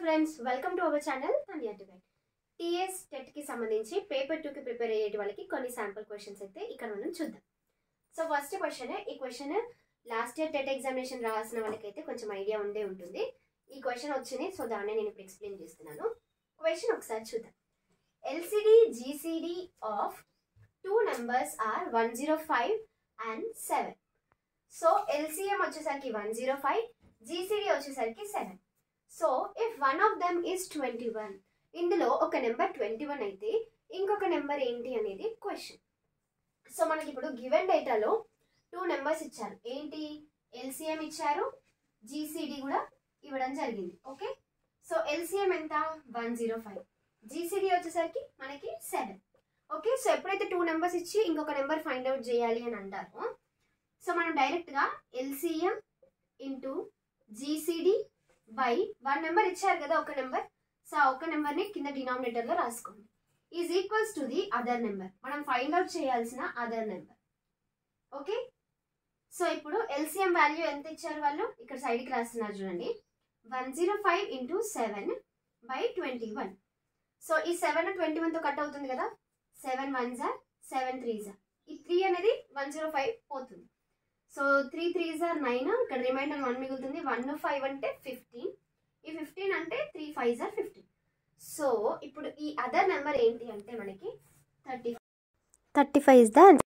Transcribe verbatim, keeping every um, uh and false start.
Friends, welcome to our channel Tanya Tibet. TS TET కి సంబంధించి paper two కి prepare అయ్యే వాళ్ళకి కొన్ని శాంపుల్ క్వశ్చన్స్ అయితే ఇక్కడ మనం చూద్దాం. సో ఫస్ట్ క్వశ్చన్, ఈ question last year TET examination రాసిన వాళ్ళకైతే కొంచెం ఐడియా ఉండే ఉంటుంది. ఈ క్వశ్చన్ వచ్చింది, సో దాన్ని నేను ఇప్పుడు ఎక్స్ప్లెయిన్ చేస్తున్నాను. క్వశ్చన్ ఒకసారి చూద్దాం. LCD GCD of two numbers are one zero five and seven. So LCM వచ్చేసరికి వన్ జీరో ఫైవ్, జీసీడీ వచ్చేసరికి seven. So if one of them is twenty one, ఇందులో ఒక నెంబర్ ట్వంటీ వన్ అయితే ఇంకొక number ఏంటి అనేది క్వశ్చన్. సో మనకి ఇప్పుడు గివెన్ డేటాలో టూ నెంబర్స్ ఇచ్చారు. ఏంటి? ఎల్సిఎం ఇచ్చారు, జీసీడీ కూడా ఇవ్వడం జరిగింది. ఓకే, సో ఎల్సిఎం ఎంత? వన్ జీరో ఫైవ్, జీసీడీ వచ్చేసరికి మనకి సెవెన్. ఓకే, సో ఎప్పుడైతే టూ నెంబర్స్ ఇచ్చి ఇంకొక నెంబర్ ఫైండ్ అవుట్ చేయాలి అని అంటారు, సో మనం డైరెక్ట్గా LCM into GCD by one number ఇచ్చారు కదా ఒక నెంబర్, సో ఆ ఒక నెంబర్ని కింద డినామినేటర్లో రాసుకోండి. Is equals to the other number, మనం ఫైండ్ అవుట్ చేయాల్సిన అదర్ నెంబర్. ఓకే, సో ఇప్పుడు ఎల్సిఎం వాల్యూ ఎంత ఇచ్చారు వాళ్ళు ఇక్కడ సైడ్కి రాస్తున్నారు చూడండి. One zero five into seven by twenty one. So ఈ సెవెన్ ట్వంటీ వన్తో కట్ అవుతుంది కదా, సెవెన్ వన్ జా సెవెన్ త్రీ జా, ఈ త్రీ అనేది వన్ జీరో ఫైవ్ పోతుంది. సో త్రీ త్రీ జార్ నైన్, ఇక్కడ రిమైండర్ వన్ మిగులుతుంది. వన్ ఫైవ్ అంటే ఫిఫ్టీన్, ఈ ఫిఫ్టీన్ అంటే త్రీ ఫైవ్ జార్ ఫిఫ్టీన్. సో ఇప్పుడు ఈ అదర్ నెంబర్ ఏంటి అంటే మనకి thirty thirty five is the answer.